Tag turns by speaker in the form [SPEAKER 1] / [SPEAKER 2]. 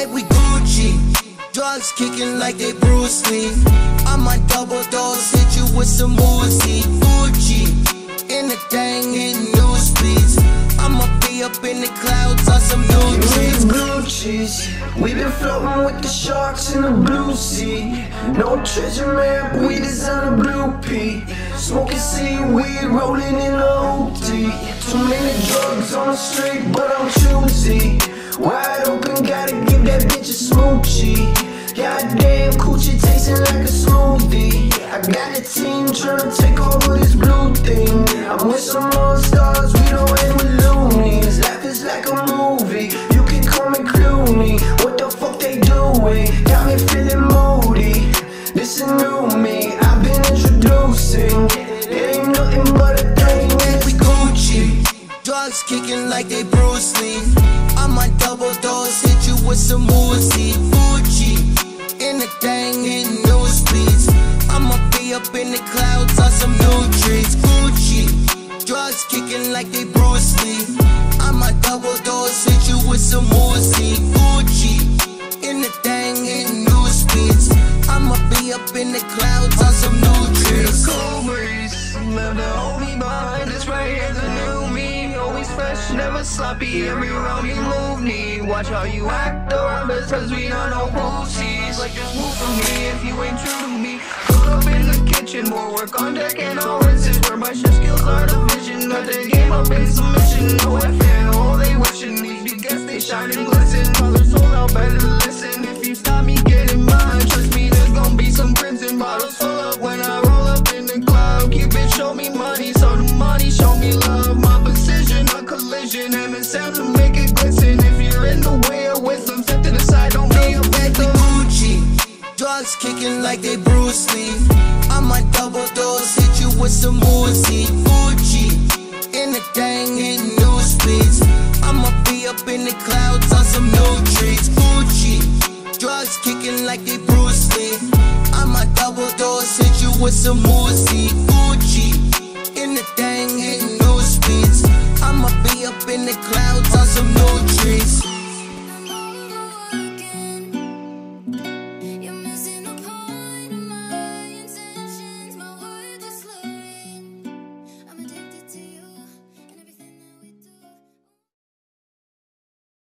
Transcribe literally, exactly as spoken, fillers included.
[SPEAKER 1] Hey, we Gucci. Drugs kicking like they Bruce Lee. I'm on double dose, hit you with some Uzi. Gucci, in the thing, hitting new speeds. I'ma be up in the clouds on some new trees.
[SPEAKER 2] Gucci's, we been floating with the sharks in the blue sea. No treasure map, we design a blue pea. Smoking seaweed, rolling in a O D. Too many drugs on the street, but I'm choosy. Wide open, gotta give that bitch a smoochie. Goddamn, coochie tasting like a smoothie. I got a team tryna take over this blue thing. I'm with some more stars, we don't end with loonies. Life is like a movie, you can call me Clooney. What the fuck they doing? Got me feeling moody. This is new me, I've been introducing. It ain't nothing but a thing.
[SPEAKER 1] We Gucci, drugs kicking like they Bruce Lee. I'm on double dose, hit you with some Uzi. Gucci, in the thing, hitting new speeds. I'ma be up in the clouds on some new trees. Gucci, drugs kicking like they Bruce Lee. I'm on double dose, hit you with some Uzi. Gucci, in the thing, hitting new speeds. I'ma be up in the clouds on some new trees.
[SPEAKER 2] Cool breeze, never hold me behind. This right here's a new me. Always fresh, never sloppy. Every round you move me. Watch how you act around us, cause we are no pussies. Like just move for me if you ain't true to me. Cook up in the kitchen, more work on deck and no rinses. Where my chef skills are the vision. Got the game up in submission. No F N, all they wishing. These big guests, they shine and glisten. While they're sold out, better listen. If you stop me getting mine, trust me, there's gon' be some crimson bottles full up when I roll up in the cloud. Keep it, show me money, so the money show me love. My precision, a collision, and it sounds to make it glisten. If you're in the way of wisdom, step to the side, don't be a victim.
[SPEAKER 1] Gucci, drugs kicking like they Bruce Lee. I'm on double dose, hit you with some Uzi. Gucci, in the thing, hitting new speeds. I'ma be up in the clouds on some new trees. Gucci, drugs kicking like they Bruce Lee. I'm on double dose, hit you with some Uzi. Gucci, in the thing, hitting new speeds. I'ma be up in the clouds on some new trees.